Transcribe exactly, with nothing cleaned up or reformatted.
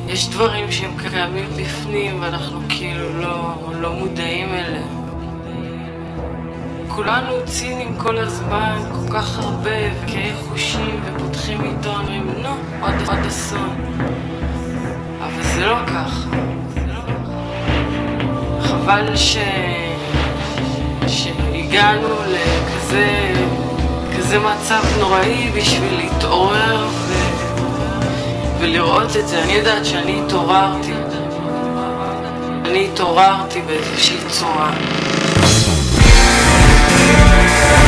יש דברים שהם קיימים בפנים ואנחנו כאילו לא, לא מודעים אליהם. כולנו ציניים כל הזמן, כל כך הרבה, וקהי חושים, ופותחים עיתון, אומרים, נו, עוד, עוד אסון. אבל זה לא כך. חבל ש... שהגענו לכזה כזה מצב נוראי בשביל להתעורר ו... ולראות את זה. אני יודעת שאני התעוררתי. אני התעוררתי באיזושהי צורה.